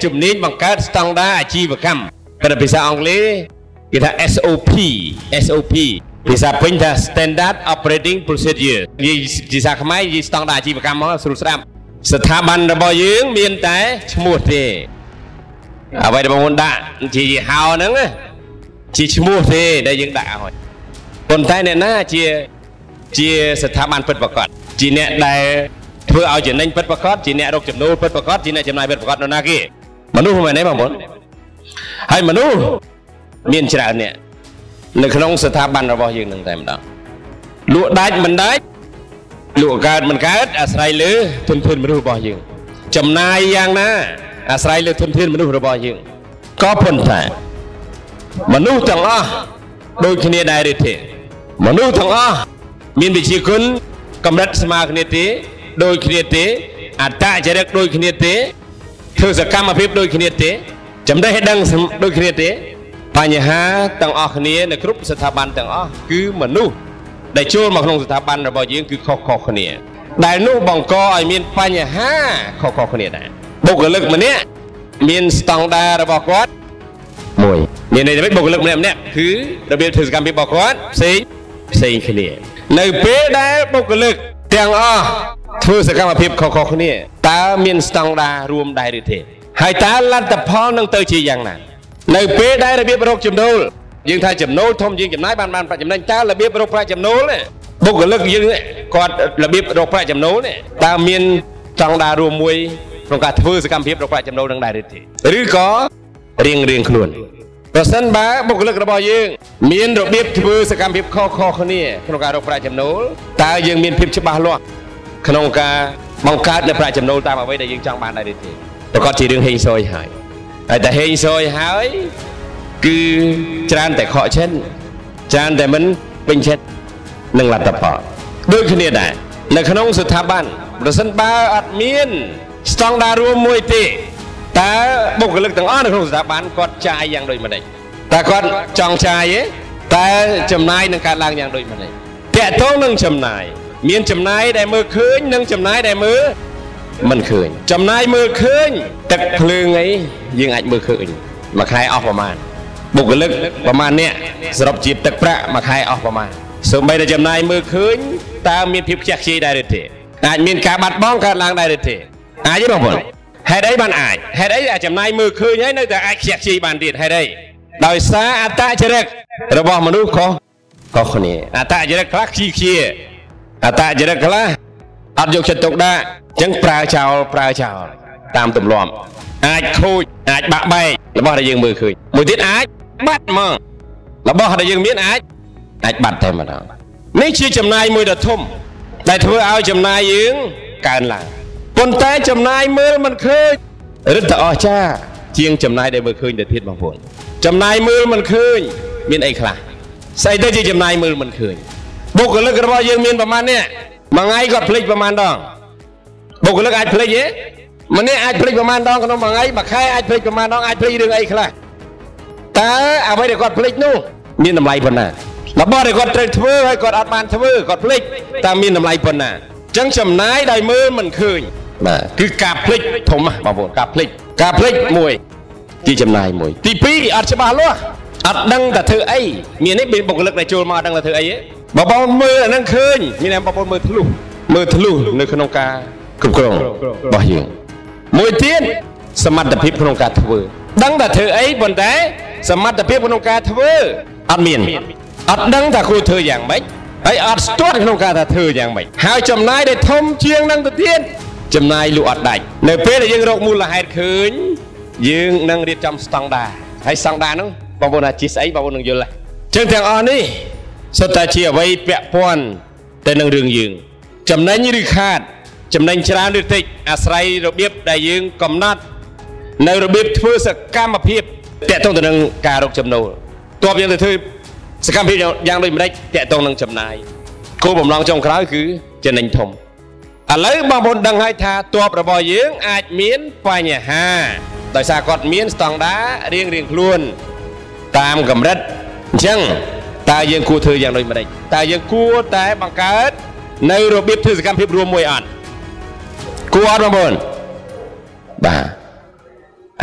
chụp nín bằng cách standard chi và cam cái làភាសាអង់គ្លេសគេថា SOP ភាសាពេញថា Standard Operating Procedure និយាយភាសាខ្មែរនិយាយ standard អាជីវកម្មមកស្រួលស្ដាប់ស្ថាប័នរបស់យើងមានតែឈ្មោះទេអ្វីដែលបងប្អូនដាក់ជាហៅហ្នឹងជាឈ្មោះទេដែលយើងដាក់ឲ្យប៉ុន្តែអ្នកណាជាស្ថាប័នពិតប្រាកដជាអ្នកដែលធ្វើឲ្យចំណេញពិតប្រាកដជាអ្នករកចំណូលពិតប្រាកដជាអ្នកចំណាយពិតប្រាកដនៅណាគេមនុស្សមិនមែនទេបងប្អូនហើយមនុស្សមានច្រើនអ្នកនៅក្នុងស្ថាប័នរបស់យើងនឹងតែម្ដងលក់ដាច់មិនដាច់លក់កើតមិនកើតអាស្រ័យលើធនធានមនុស្សរបស់យើងចំណាយយ៉ាងណាអាស្រ័យលើធនធានមនុស្សរបស់យើងក៏ប៉ុន្តែមនុស្សទាំងអស់ដូចគ្នាដែរឬទេមនុស្សទាំងអស់មានវិជ្ជាគុណកម្រិតស្មើគ្នាទេដូចគ្នាទេអត្តចរិតដូចគ្នាទេធ្វើសកម្មភាពដូចគ្នាទេចំណេះដឹងដូចគ្នាទេបញ្ហាទាំងអស់គ្នានៅគ្រប់ស្ថាប័នទាំងអស់គឺមនុស្សដែលចូលមកក្នុងស្ថាប័នរបស់យើងគឺខុសៗគ្នាដែលនោះបង្កឲ្យមានបញ្ហាខុសៗគ្នាដែរបុគ្គលិកម្នាក់មានស្តង់ដាររបស់គាត់មួយមានន័យថាបុគ្គលិកម្នាក់គឺរបៀបធ្វើសកម្មភាពរបស់គាត់ផ្សេងគ្នានៅពេលដែលបុគ្គលិកទាំងអស់ធ្វើសកម្មភាពខុសៗគ្នាតើមានស្តង់ដាររួមដែរឬទេហើយតើលទ្ធផលនឹងទៅជាយ៉ាងណានៅពេលដែលរបៀបរកចំណូលយើងថាចំណូលធំយើងចំណាយបានប្រាក់ចំណេញតើរបៀបរកប្រាក់ចំណូលបុគ្គលិកយើងគាត់របៀបរកប្រាក់ចំណូលតើមានស្តង់ដាររួមមួយក្នុងការធ្វើសកម្មភាពរកប្រាក់ចំណូលនឹងដែរឬទេឬក៏រៀងខ្លួនប្រសិនបើបុគ្គលិករបស់យើងមានរបៀបធ្វើសកម្មភាពខុសគ្នាក្នុងការរកប្រាក់ចំណូលតើយើងមានភាពច្បាស់លាស់ក្នុងការបង្កើតនូវប្រាក់ចំណូលតាមអ្វីដែលយើងចង់បានដែរឬទេប្រកបជារឿងហេងសយហើយតែហេងសយហើយគឺច្រើនតែខកចិត្តច្រើនតែមិនពេញចិត្តនឹងលទ្ធផលដូចគ្នាដែរនៅក្នុងស្ថាប័នប្រសិនបើអត់មានស្តង់ដាររួមមួយទេតើបុគ្គលិកទាំងអស់នៅក្នុងស្ថាប័នគាត់ចាយយ៉ាងដូចម្ដេចតើគាត់ចង់ចាយទេតែចំណាយនឹងកើតឡើងយ៉ាងដូចម្ដេចតកតងនឹងចំណាយមានចំណាយដែលមើលឃើញនិងចំណាយដែលមើលមិនឃើញចំណាយមើលឃើញទឹកភ្លើងអីយើងអាចមើលឃើញមួយខែអស់ប្រមាណបុគ្គលិកប្រមាណអ្នកសរុបជាទឹកប្រាក់មួយខែអស់ប្រមាណសូម្បីតែចំណាយមើលឃើញតើមានភាពខ្ជះខ្ជាយដែរឬទេអាចមានការបាត់បង់កើតឡើងដែរឬទេអាចទេបងប្អូនហេតុអីបានអាចហេតុអីអាចចំណាយមើលឃើញហើយនៅតែអាចខ្ជះខ្ជាយបានទៀតហេតុអីដោយសារអត្តចរិតរបស់មនុស្សខុសគ្នាអត្តចរិតខ្លះខ្ជាអត្តចរិតខ្លះអត់យកចិត្តទុកដាក់អញ្ចឹងប្រើចោលតាមទម្លាប់អាចខូចអាចបាក់បែករបស់ដែលយើងមើលឃើញមួយទៀតអាចបាត់ហ្មងរបស់ដែលយើងមានអាចបាត់តែម្ដងនេះជាចំណាយមួយដ៏ធំដែលធ្វើឲ្យចំណាយយើងកើនឡើងប៉ុន្តែចំណាយមើលមិនឃើញរឹតតែអស្ចារ្យជាងចំណាយដែលមើលឃើញទៅទៀតបងប្អូនចំណាយមើលមិនឃើញមានអីខ្លះស្អីទៅជាចំណាយមើលមិនឃើញបុគ្គលិករបស់យើងមានប្រមាណនេះមួយថ្ងៃគាត់ភ្លេចប្រមាណដងបុគ្គលិកអាចភ្លេចទេម្នាក់អាចភ្លេចប្រមាណដងក្នុងមួយថ្ងៃមួយខែអាចភ្លេចប្រមាណដងអាចភ្លេចរឿងអីខ្លះតើអ្វីដែលគាត់ភ្លេចនោះមានតម្លៃប៉ុណ្ណារបស់ដែលគាត់ត្រូវធ្វើហើយគាត់អត់បានធ្វើគាត់ភ្លេចតើមានតម្លៃប៉ុណ្ណាអញ្ចឹងចំណាយដោយមើលមិនឃើញបាទគឺការភ្លេចធំបងប្អូនការភ្លេចមួយជាចំណាយមួយទី2អត់ច្បាស់លាស់អត់ដឹងតែធ្វើអីមាននេះបុគ្គលិកដែលចូលមកអត់ដឹងតែធ្វើអីទេបងប្អូនមើលអានឹងឃើញមានតែបងប្អូនមើលធ្លុះនៅក្នុងការគ្រប់គ្រងរបស់យើងមួយទៀតសមត្ថភាពក្នុងការធ្វើដឹងតែធ្វើអីប៉ុន្តែសមត្ថភាពក្នុងការធ្វើអត់មានអត់ដឹងថាគួរធ្វើយ៉ាងម៉េចហើយអត់ស្ទាត់ក្នុងការថាធ្វើយ៉ាងម៉េចហើយចំណាយដែលធំជាងនឹងទៅទៀតចំណាយលក់អត់ដាច់នៅពេលដែលយើងរកមូលហេតុឃើញយើងនឹងរៀបចំស្តង់ដារហើយស្តង់ដារនោះបងប្អូនថាជាស្អីបងប្អូននឹងយល់ចឹងទាំងអស់នេះសុទ្ធតែជាអ្វីពាក់ព័ន្ធទៅនឹងរឿងយើងចំណេញឬខាតចំណេញច្រើនឬតិចអាស្រ័យរបៀបដែលយើងកំណត់នៅរបៀបធ្វើសកម្មភាពតាក់ទងទៅនឹងការរកចំណូលតបយើងទៅធ្វើសកម្មភាពយ៉ាងដូចម្ដេចតាក់ទងនឹងចំណាយគោលបំណងចុងក្រោយគឺចំណេញធំឥឡូវបងប្អូនដឹងហើយថាតបរបស់យើងអាចមានបញ្ហាដោយសារគាត់មានស្តង់ដាររៀងខ្លួនតាមកម្រិតអញ្ចឹងតើយើងគួរធ្វើយ៉ាងដូចម្ដេចតើយើងគួរតែបង្កើតនៅរបៀបធ្វើសកម្មភាពរួមមួយអត់គួរអត់បងប្អូនបាទ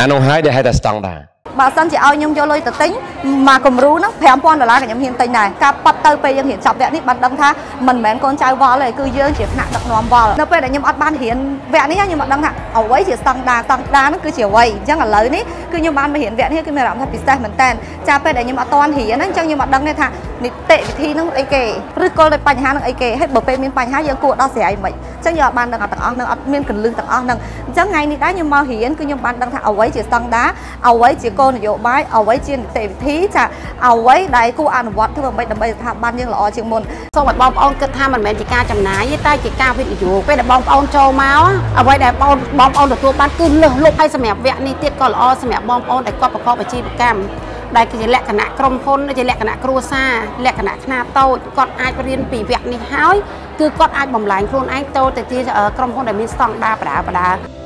អានោះហើយដែលហៅថាស្តង់ដារបើសិនជាឲ្យខ្ញុំយកលុយទៅទិញមកគំរូហ្នឹង$5,000ក៏ខ្ញុំហ៊ានទិញដែរការប៉ັດទៅពេលយើងរៀនចប់វគ្គនេះបានដឹងថាមិនមែនកូនចៅវល់ទេគឺយើងជាថ្នាក់ដឹកនាំវល់នៅពេលដែលខ្ញុំអត់បានរៀនវគ្គនេះខ្ញុំអត់ដឹងថាអ្វីជាស្តង់ដារហ្នឹងគឺជាអ្វីអញ្ចឹងឥឡូវនេះគឺខ្ញុំបានមករៀនវគ្គនេះគឺមានអារម្មណ៍ថាពិសេសមែនតើចាពេលដែលខ្ញុំអត់ទាន់រៀនហ្នឹងអញ្ចឹងខ្ញុំអត់ដឹងទេថានីតិវិធីហ្នឹងអីគេឬគល់ដោយបញ្ហាហ្នឹងអីគេហើយបើពេលមានបញ្ហាយើងគួរដោះស្រាយមិនអញ្ចឹងយើងអត់បានដឹងទាំងអស់ហ្នឹងអត់មានកលឹះទាំងអស់ហ្នឹងអញ្ចឹងថ្ងៃនេះដែរខ្ញុំមករៀនគឺខ្ញុំបានដឹងថាអ្វីជាស្តង់ដារអ្វីជាគោលនយោបាយអ្វីជានីតិវិធីចាអ្វីដែលគួរអនុវត្តធ្វើដើម្បីស្ថាប័នយើងល្អជាងមុនសូមឲ្យបងប្អូនគិតថាមិនមែនជាការចំណាយទេតែជាការវិនិយោគពេលដែលបងប្អូនចូលមកអ្វីដែលបងប្អូនទទួលបានគឺលើសលប់ហើយសម្រាប់វគ្គនេះទៀតក៏ល្អសម្រាប់បងប្អូនដែលគាត់ប្រកបអាជីវកម្មដែលគឺជាលក្ខណៈក្រុមហ៊ុនជាលក្ខណៈគ្រួសារលក្ខណៈខ្នាតតូចគាត់អាចរៀនពីវគ្គនេះហើយគឺគាត់អាចបំលែងខ្លួនឯងទៅជាក្រុមហ៊ុនដែលមានស្តង់ដារបដា